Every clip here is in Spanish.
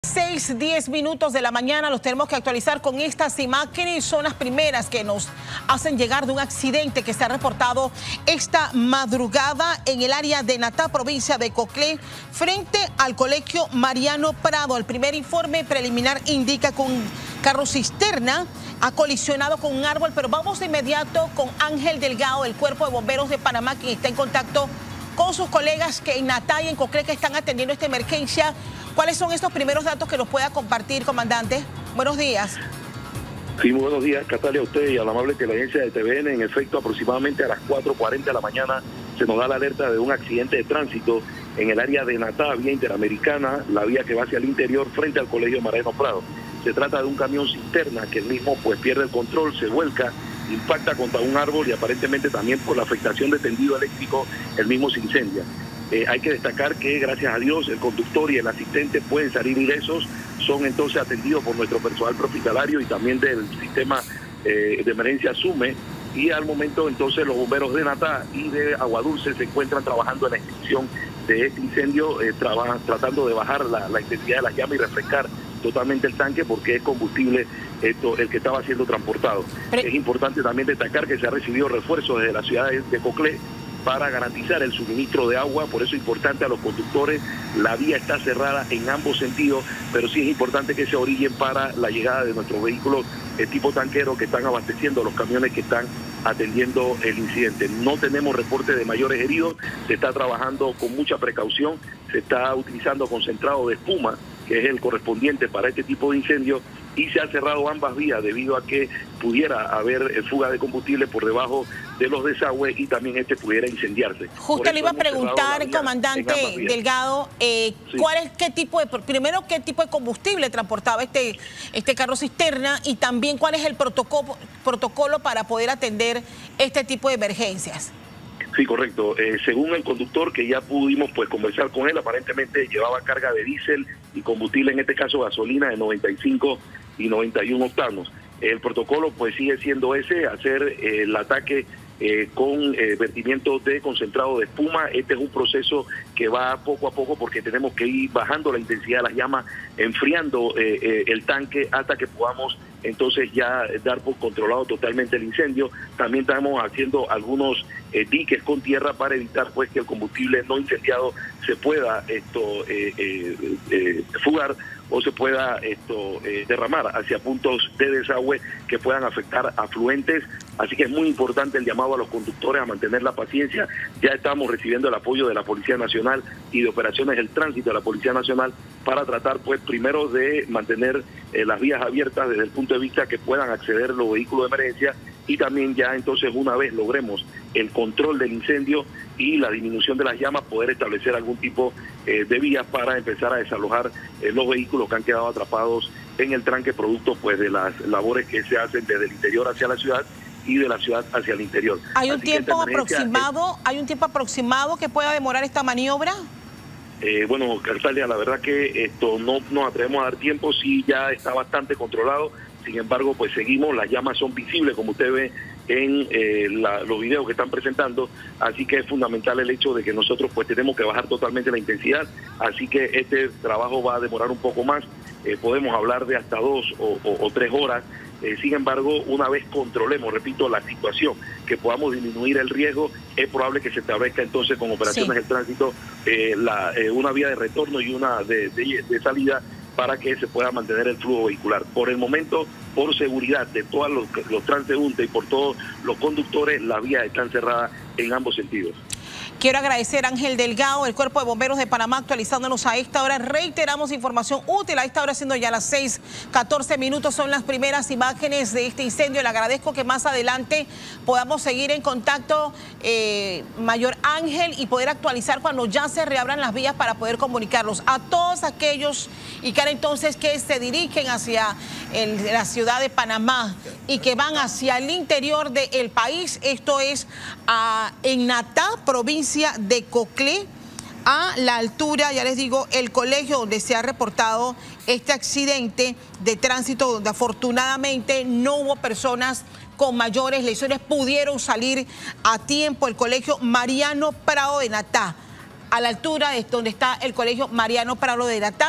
6:10 minutos de la mañana los tenemos que actualizar con estas imágenes. Son las primeras que nos hacen llegar de un accidente que se ha reportado esta madrugada en el área de Natá, provincia de Coclé, frente al colegio Mariano Prado. El primer informe preliminar indica que un carro cisterna ha colisionado con un árbol, pero vamos de inmediato con Ángel Delgado del Cuerpo de Bomberos de Panamá, quien está en contacto con sus colegas que en Natá y en Coclé que están atendiendo esta emergencia. ¿Cuáles son estos primeros datos que nos pueda compartir, comandante? Buenos días. Sí, muy buenos días, Catalia, a usted y a la amable teleaudiencia de TVN. En efecto, aproximadamente a las 4:40 de la mañana se nos da la alerta de un accidente de tránsito en el área de Natá, vía interamericana, la vía que va hacia el interior frente al colegio Mariano Prado. Se trata de un camión cisterna que el mismo pues pierde el control, se vuelca, impacta contra un árbol y aparentemente también por la afectación de tendido eléctrico el mismo se incendia. Hay que destacar que gracias a Dios el conductor y el asistente pueden salir ilesos, son entonces atendidos por nuestro personal hospitalario y también del sistema de emergencia SUME, y al momento entonces los bomberos de Natá y de Aguadulce se encuentran trabajando en la extinción de este incendio, tratando de bajar la intensidad de las llamas y refrescar totalmente el tanque porque es combustible el que estaba siendo transportado. Es importante también destacar que se ha recibido refuerzos desde la ciudad de Coclé para garantizar el suministro de agua, por eso es importante a los conductores, la vía está cerrada en ambos sentidos, pero sí es importante que se orillen para la llegada de nuestros vehículos tipo tanquero que están abasteciendo los camiones que están atendiendo el incidente. No tenemos reporte de mayores heridos, se está trabajando con mucha precaución, se está utilizando concentrado de espuma, que es el correspondiente para este tipo de incendios, y se ha cerrado ambas vías debido a que pudiera haber fuga de combustible por debajo de los desagües y también pudiera incendiarse. Justo le iba a preguntar, comandante Delgado, sí. Primero, ¿qué tipo de combustible transportaba este carro cisterna? Y también, ¿cuál es el protocolo para poder atender este tipo de emergencias? Sí, correcto. Según el conductor, que ya pudimos pues conversar con él, aparentemente llevaba carga de diésel y combustible, en este caso gasolina de 95 y 91 octanos. El protocolo pues sigue siendo ese, hacer el ataque con vertimiento de concentrado de espuma. Este es un proceso que va poco a poco porque tenemos que ir bajando la intensidad de las llamas, enfriando el tanque hasta que podamos entonces ya dar por controlado totalmente el incendio. También estamos haciendo algunos diques con tierra para evitar pues que el combustible no incendiado se pueda fugar o se pueda derramar hacia puntos de desagüe que puedan afectar afluentes. Así que es muy importante el llamado a los conductores a mantener la paciencia. Ya estamos recibiendo el apoyo de la Policía Nacional y de Operaciones del Tránsito de la Policía Nacional para tratar pues primero de mantener las vías abiertas desde el punto de vista que puedan acceder los vehículos de emergencia, y también ya entonces una vez logremos el control del incendio y la disminución de las llamas, poder establecer algún tipo de vías para empezar a desalojar los vehículos que han quedado atrapados en el tranque producto pues de las labores que se hacen desde el interior hacia la ciudad y de la ciudad hacia el interior. ¿Hay un tiempo aproximado que pueda demorar esta maniobra? Bueno, Cartalia, la verdad que no nos atrevemos a dar tiempo, sí ya está bastante controlado. Sin embargo, pues seguimos, las llamas son visibles, como usted ve en los videos que están presentando, así que es fundamental el hecho de que nosotros pues tenemos que bajar totalmente la intensidad, así que este trabajo va a demorar un poco más, podemos hablar de hasta 2 o 3 horas. Sin embargo, una vez controlemos, repito, la situación, que podamos disminuir el riesgo, es probable que se establezca entonces con operaciones del tránsito una vía de retorno y una de salida para que se pueda mantener el flujo vehicular. Por el momento, por seguridad de todos los transeúntes y por todos los conductores, las vías están cerradas en ambos sentidos. Quiero agradecer a Ángel Delgado, el Cuerpo de Bomberos de Panamá, actualizándonos a esta hora. Reiteramos información útil a esta hora, siendo ya las 6:14 minutos. Son las primeras imágenes de este incendio. Le agradezco que más adelante podamos seguir en contacto, Mayor Ángel, y poder actualizar cuando ya se reabran las vías para poder comunicarlos a todos aquellos y que entonces que se dirigen hacia la ciudad de Panamá y que van hacia el interior del país. Esto es en Natá, provincia de Coclé, a la altura, ya les digo, el colegio donde se ha reportado este accidente de tránsito, donde afortunadamente no hubo personas con mayores lesiones, pudieron salir a tiempo. El colegio Mariano Prado de Natá, a la altura de donde está el colegio Mariano Prado de Natá.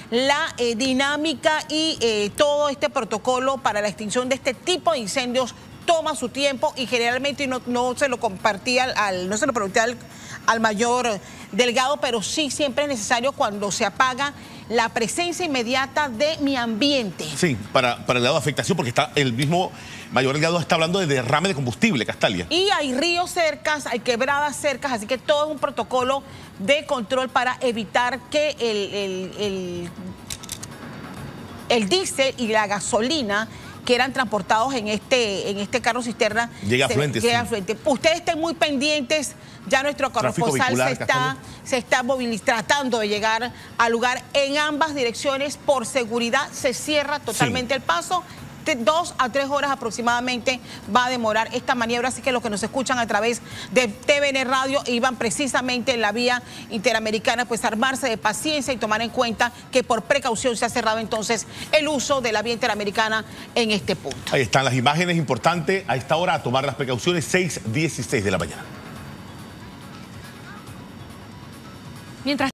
la dinámica y todo este protocolo para la extinción de este tipo de incendios toma su tiempo y generalmente no se lo compartía al mayor Delgado, pero sí siempre es necesario cuando se apaga la presencia inmediata de mi ambiente. Sí, para el lado de afectación, porque está el mismo mayor Delgado está hablando de derrame de combustible, Castalia. Y hay ríos cercas, hay quebradas cercas, así que todo es un protocolo de control para evitar que el diésel y la gasolina que eran transportados en este carro cisterna llega a frente. Ustedes estén muy pendientes, ya nuestro corresponsal se está tratando de llegar al lugar en ambas direcciones. Por seguridad se cierra totalmente el paso. 2 a 3 horas aproximadamente va a demorar esta maniobra, así que los que nos escuchan a través de TVN Radio iban precisamente en la vía interamericana, pues armarse de paciencia y tomar en cuenta que por precaución se ha cerrado entonces el uso de la vía interamericana en este punto. Ahí están las imágenes, importante a esta hora a tomar las precauciones, 6:16 de la mañana. Mientras